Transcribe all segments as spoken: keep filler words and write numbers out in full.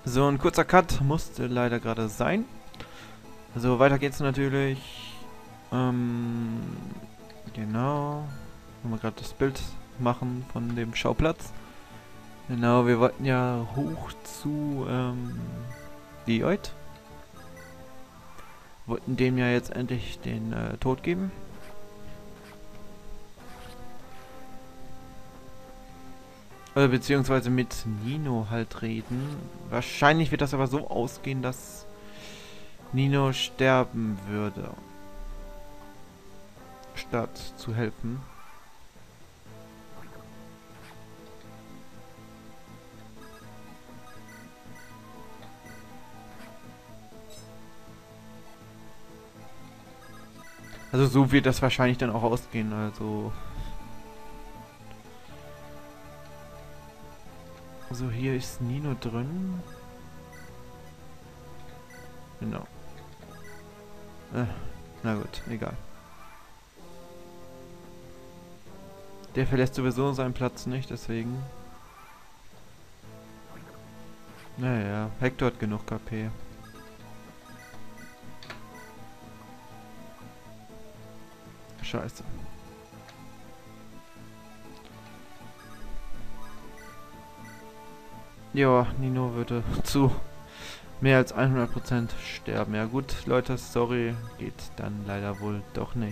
So, ein kurzer Cut musste leider gerade sein. So, weiter geht's natürlich. Ähm, genau. Wollen wir gerade das Bild machen von dem Schauplatz. Genau, wir wollten ja hoch zu ähm, Leoid. Wollten dem ja jetzt endlich den äh, Tod geben. Oder beziehungsweise mit Nino halt reden. Wahrscheinlich wird das aber so ausgehen, dass Nino sterben würde. Statt zu helfen. Also so wird das wahrscheinlich dann auch ausgehen, also... Also hier ist Nino drin. Genau. Äh, na gut, egal. Der verlässt sowieso seinen Platz nicht, deswegen... Naja, Hector hat genug K P. Scheiße. Ja, Nino würde zu mehr als hundert Prozent sterben. Ja gut, Leute, sorry, geht dann leider wohl doch nicht.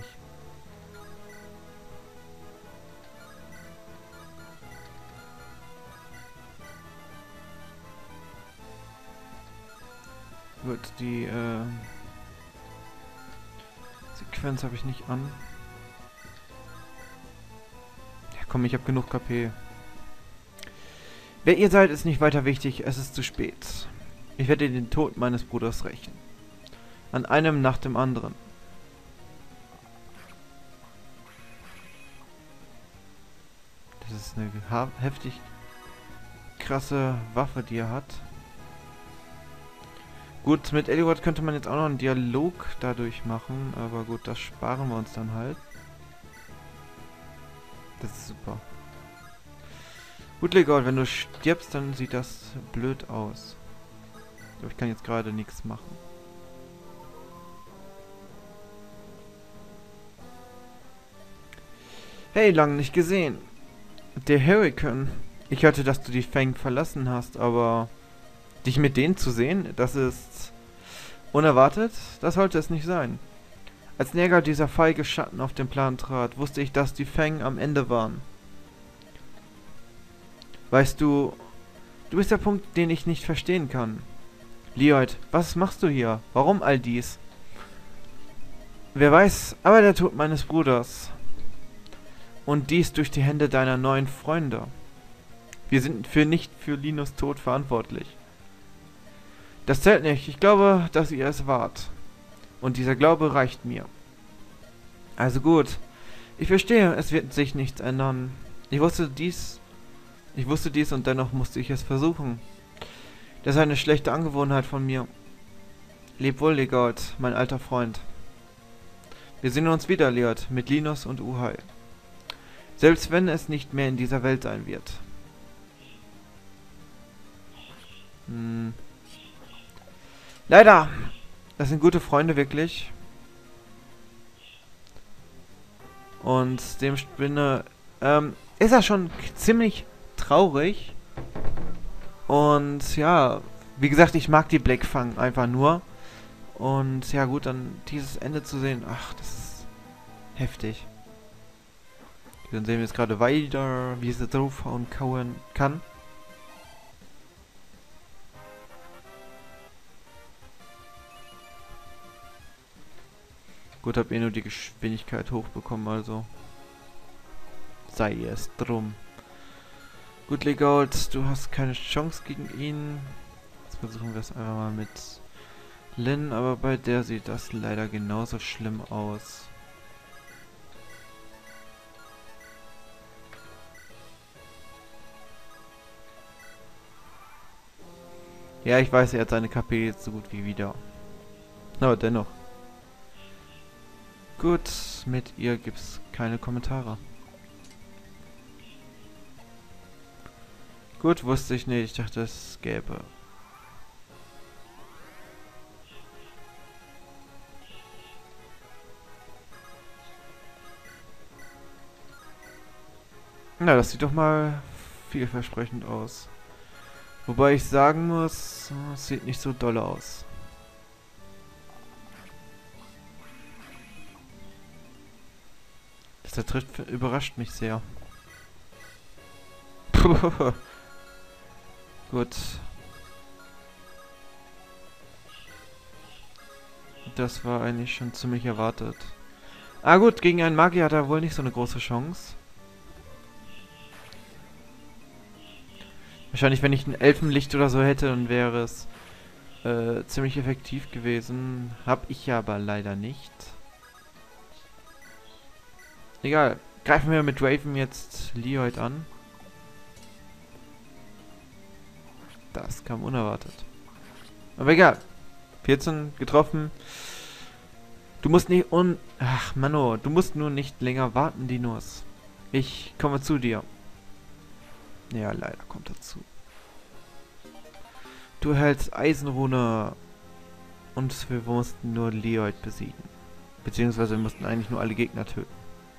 Gut, die äh, Sequenz habe ich nicht an. Ja komm, ich habe genug K P. Wer ihr seid, ist nicht weiter wichtig, es ist zu spät. Ich werde den Tod meines Bruders rächen. An einem nach dem anderen. Das ist eine heftig krasse Waffe, die er hat. Gut, mit Eliot könnte man jetzt auch noch einen Dialog dadurch machen, aber gut, das sparen wir uns dann halt. Das ist super. Gut, Legold, wenn du stirbst, dann sieht das blöd aus. Ich glaube, ich kann jetzt gerade nichts machen. Hey, lang nicht gesehen. Der Hurricane. Ich hörte, dass du die Fang verlassen hast, aber dich mit denen zu sehen, das ist unerwartet. Das sollte es nicht sein. Als Nergal dieser feige Schatten auf den Plan trat, wusste ich, dass die Fang am Ende waren. Weißt du, du bist der Punkt, den ich nicht verstehen kann. Leoid, was machst du hier? Warum all dies? Wer weiß, aber der Tod meines Bruders. Und dies durch die Hände deiner neuen Freunde. Wir sind für nicht für Linos Tod verantwortlich. Das zählt nicht. Ich glaube, dass ihr es wart. Und dieser Glaube reicht mir. Also gut. Ich verstehe, es wird sich nichts ändern. Ich wusste dies... Ich wusste dies und dennoch musste ich es versuchen. Das ist eine schlechte Angewohnheit von mir. Leb wohl, Legold, mein alter Freund. Wir sehen uns wieder, Leod, mit Linus und Uhai. Selbst wenn es nicht mehr in dieser Welt sein wird. Hm. Leider. Das sind gute Freunde, wirklich. Und dem Spinne ähm, ist er schon ziemlich traurig. Und ja, wie gesagt, ich mag die Blackfang einfach nur. Und ja gut, dann dieses Ende zu sehen, ach, das ist heftig. Dann sehen wir jetzt gerade weiter, wie sie draufhauen kauen kann. Gut, hab eh nur die Geschwindigkeit hochbekommen, also sei es drum. Gut, Legold, du hast keine Chance gegen ihn. Jetzt versuchen wir es einfach mal mit Lynn, aber bei der sieht das leider genauso schlimm aus. Ja, ich weiß, er hat seine K P jetzt so gut wie wieder. Aber dennoch. Gut, mit ihr gibt's keine Kommentare. Gut, wusste ich nicht. Ich dachte, es gäbe. Na, das sieht doch mal vielversprechend aus. Wobei ich sagen muss, es sieht nicht so doll aus. Das trifft überrascht mich sehr. Gut. Das war eigentlich schon ziemlich erwartet. Ah gut, gegen einen Magier hat er wohl nicht so eine große Chance. Wahrscheinlich, wenn ich ein Elfenlicht oder so hätte, dann wäre es äh, ziemlich effektiv gewesen. Hab ich ja aber leider nicht. Egal. Greifen wir mit Raven jetzt Leoid an. Das kam unerwartet. Aber egal. vierzehn getroffen. Du musst nicht un... Ach, Mano. Du musst nur nicht länger warten, Dinos. Ich komme zu dir. Ja, leider kommt dazu. Du hältst Eisenrune. Und wir mussten nur Leoid besiegen. Beziehungsweise wir mussten eigentlich nur alle Gegner töten.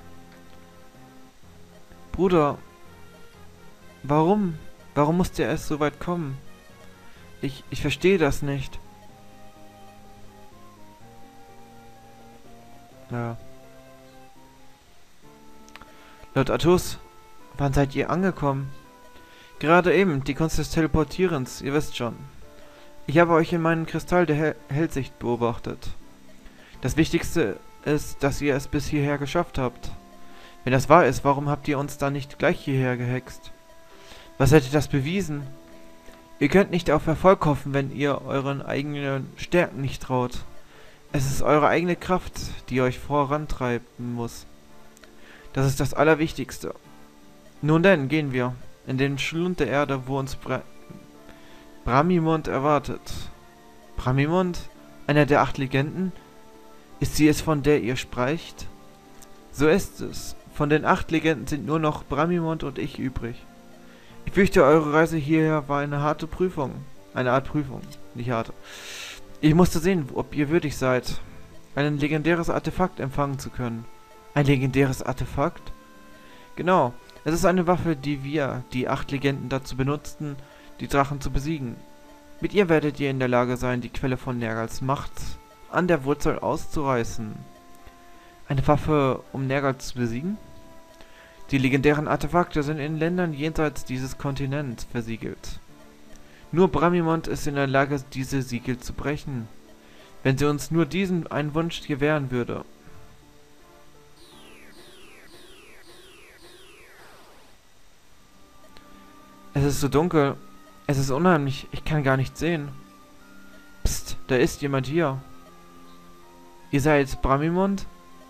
Bruder. Warum? Warum musste er erst so weit kommen? Ich, ich verstehe das nicht. Ja. Lord Artus, wann seid ihr angekommen? Gerade eben, die Kunst des Teleportierens, ihr wisst schon. Ich habe euch in meinem Kristall der Hell Hellsicht beobachtet. Das Wichtigste ist, dass ihr es bis hierher geschafft habt. Wenn das wahr ist, warum habt ihr uns dann nicht gleich hierher gehext? Was hätte das bewiesen? Ihr könnt nicht auf Erfolg hoffen, wenn ihr euren eigenen Stärken nicht traut. Es ist eure eigene Kraft, die euch vorantreiben muss. Das ist das Allerwichtigste. Nun denn, gehen wir. In den Schlund der Erde, wo uns Bra Bramimond erwartet. Bramimond? Einer der acht Legenden? Ist sie es, von der ihr sprecht? So ist es. Von den acht Legenden sind nur noch Bramimond und ich übrig. Ich fürchte, eure Reise hierher war eine harte Prüfung. Eine Art Prüfung, nicht harte. Ich musste sehen, ob ihr würdig seid, ein legendäres Artefakt empfangen zu können. Ein legendäres Artefakt? Genau. Es ist eine Waffe, die wir, die acht Legenden, dazu benutzten, die Drachen zu besiegen. Mit ihr werdet ihr in der Lage sein, die Quelle von Nergals Macht an der Wurzel auszureißen. Eine Waffe, um Nergal zu besiegen? Die legendären Artefakte sind in Ländern jenseits dieses Kontinents versiegelt. Nur Bramimond ist in der Lage, diese Siegel zu brechen. Wenn sie uns nur diesen einen Wunsch gewähren würde. Es ist so dunkel. Es ist unheimlich. Ich kann gar nicht sehen. Psst, da ist jemand hier. Ihr seid Bramimond?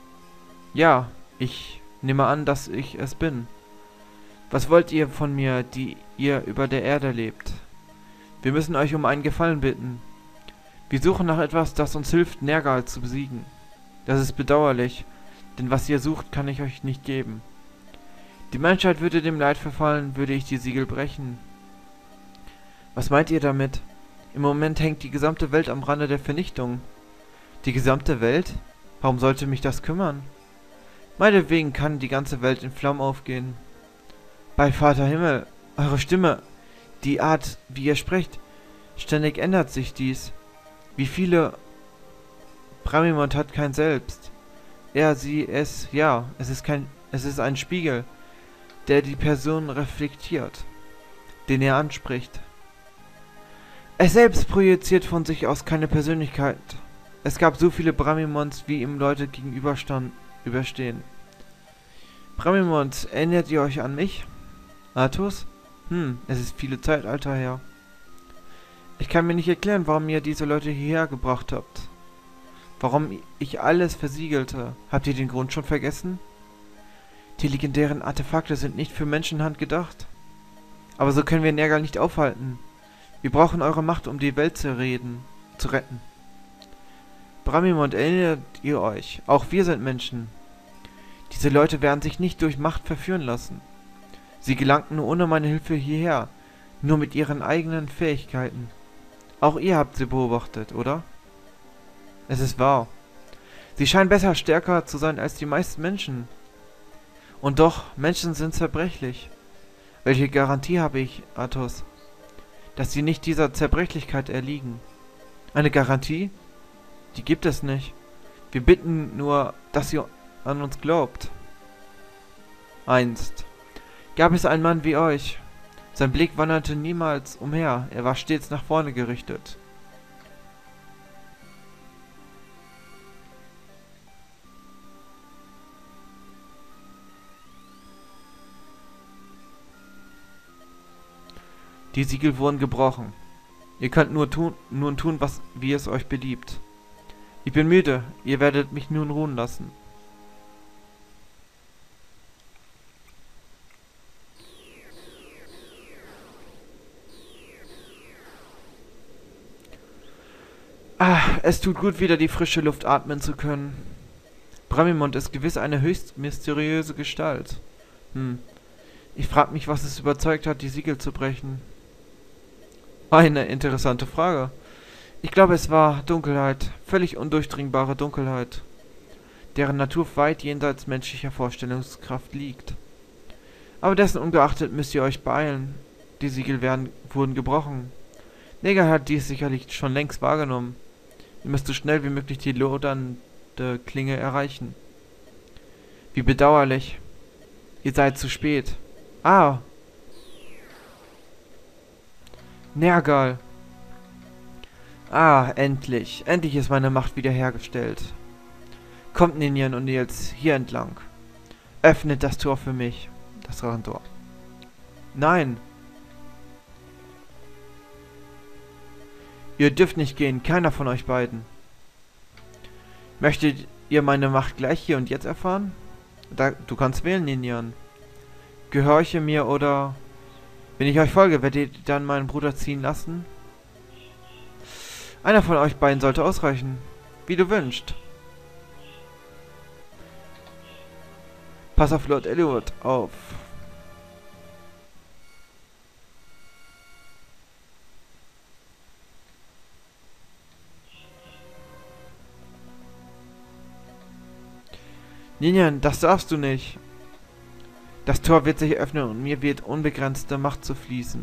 Ja, ich nehme an, dass ich es bin. Was wollt ihr von mir, die ihr über der Erde lebt? Wir müssen euch um einen Gefallen bitten. Wir suchen nach etwas, das uns hilft, Nergal zu besiegen. Das ist bedauerlich, denn was ihr sucht, kann ich euch nicht geben. Die Menschheit würde dem Leid verfallen, würde ich die Siegel brechen. Was meint ihr damit? Im Moment hängt die gesamte Welt am Rande der Vernichtung. Die gesamte Welt? Warum sollte mich das kümmern? Meinetwegen kann die ganze Welt in Flammen aufgehen. Bei Vater Himmel, eure Stimme, die Art, wie ihr sprecht, ständig ändert sich dies. Wie viele... Bramimond hat kein Selbst. Er, sie, es, ja, es ist kein... Es ist ein Spiegel, der die Person reflektiert, den er anspricht. Es selbst projiziert von sich aus keine Persönlichkeit. Es gab so viele Bramimonds, wie ihm Leute gegenüberstand, überstehen. Bramimond, erinnert ihr euch an mich? Artus? Hm, es ist viele Zeitalter her. Ich kann mir nicht erklären, warum ihr diese Leute hierher gebracht habt. Warum ich alles versiegelte. Habt ihr den Grund schon vergessen? Die legendären Artefakte sind nicht für Menschenhand gedacht. Aber so können wir Nergal nicht aufhalten. Wir brauchen eure Macht, um die Welt zu reden, zu retten. Bramimond, erinnert ihr euch? Auch wir sind Menschen. Diese Leute werden sich nicht durch Macht verführen lassen. Sie gelangten nur ohne meine Hilfe hierher, nur mit ihren eigenen Fähigkeiten. Auch ihr habt sie beobachtet, oder? Es ist wahr. Sie scheinen besser stärker zu sein als die meisten Menschen. Und doch, Menschen sind zerbrechlich. Welche Garantie habe ich, Athos, dass sie nicht dieser Zerbrechlichkeit erliegen? Eine Garantie? Die gibt es nicht. Wir bitten nur, dass ihr an uns glaubt. Einst gab es einen Mann wie euch. Sein Blick wanderte niemals umher, er war stets nach vorne gerichtet. Die Siegel wurden gebrochen. Ihr könnt nur tun, nun tun, was, wie es euch beliebt. Ich bin müde, ihr werdet mich nun ruhen lassen. Ah, es tut gut, wieder die frische Luft atmen zu können. Bramimond ist gewiss eine höchst mysteriöse Gestalt. Hm, ich frag mich, was es überzeugt hat, die Siegel zu brechen. Eine interessante Frage. Ich glaube, es war Dunkelheit, völlig undurchdringbare Dunkelheit, deren Natur weit jenseits menschlicher Vorstellungskraft liegt. Aber dessen ungeachtet müsst ihr euch beeilen. Die Siegel werden, wurden gebrochen. Neger hat dies sicherlich schon längst wahrgenommen. Ihr müsst so schnell wie möglich die lodernde Klinge erreichen. Wie bedauerlich. Ihr seid zu spät. Ah. Nergal. Ah, endlich. Endlich ist meine Macht wiederhergestellt. Kommt, Ninian und Nils, hier entlang. Öffnet das Tor für mich. Das Drachentor. Nein. Ihr dürft nicht gehen, keiner von euch beiden. Möchtet ihr meine Macht gleich hier und jetzt erfahren? Da, du kannst wählen, Ninian. Gehorche mir oder... Wenn ich euch folge, werdet ihr dann meinen Bruder ziehen lassen? Einer von euch beiden sollte ausreichen. Wie du wünschst. Pass auf Lord Eliwood auf. Ninian, das darfst du nicht. Das Tor wird sich öffnen und mir wird unbegrenzte Macht zu fließen.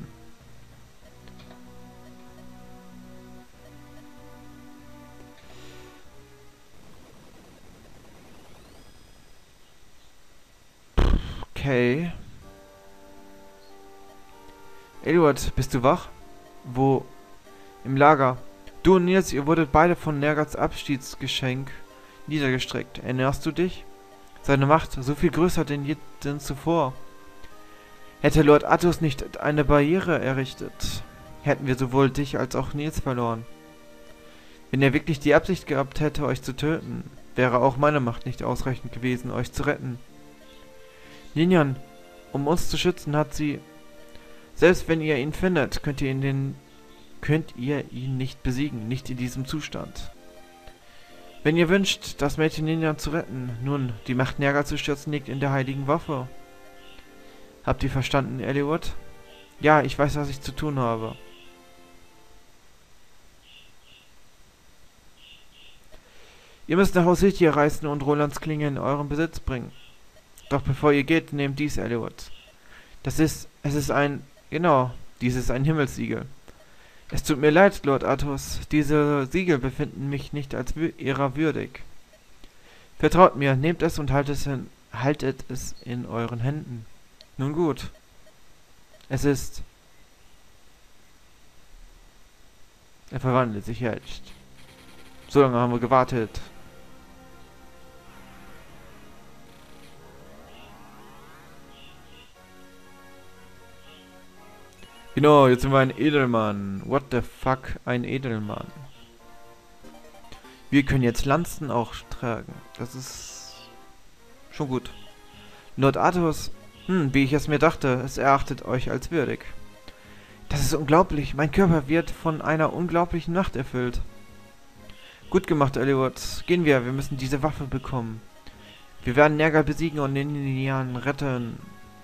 Okay. Eliwood, bist du wach? Wo? Im Lager. Du und Nils, ihr wurdet beide von Nergals Abschiedsgeschenk niedergestreckt. Erinnerst du dich? Seine Macht, so viel größer denn je denn zuvor. Hätte Lord Athos nicht eine Barriere errichtet, hätten wir sowohl dich als auch Nils verloren. Wenn er wirklich die Absicht gehabt hätte, euch zu töten, wäre auch meine Macht nicht ausreichend gewesen, euch zu retten. Ninian, um uns zu schützen, hat sie... Selbst wenn ihr ihn findet, könnt ihr ihn, den, könnt ihr ihn nicht besiegen, nicht in diesem Zustand. Wenn ihr wünscht, das Mädchen Ninian zu retten, nun, die Macht Nergal zu stürzen liegt in der heiligen Waffe. Habt ihr verstanden, Eliwood? Ja, ich weiß, was ich zu tun habe. Ihr müsst nach Ossetia reisen und Rolands Klinge in euren Besitz bringen. Doch bevor ihr geht, nehmt dies, Eliwood. Das ist, es ist ein, genau, dies ist ein Himmelssiegel. Es tut mir leid, Lord Athos, diese Siegel befinden mich nicht als wü ihrer würdig. Vertraut mir, nehmt es und haltet es, in, haltet es in euren Händen. Nun gut. Es ist... Er verwandelt sich jetzt. So lange haben wir gewartet. Genau, jetzt sind wir ein Edelmann. What the fuck, ein Edelmann. Wir können jetzt Lanzen auch tragen. Das ist schon gut. Lord Athos, hm, wie ich es mir dachte, es erachtet euch als würdig. Das ist unglaublich. Mein Körper wird von einer unglaublichen Macht erfüllt. Gut gemacht, Eliwood. Gehen wir, wir müssen diese Waffe bekommen. Wir werden Nergal besiegen und den Ninian retten.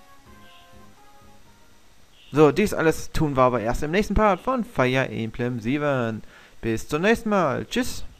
So, dies alles tun wir aber erst im nächsten Part von Fire Emblem sieben. Bis zum nächsten Mal. Tschüss.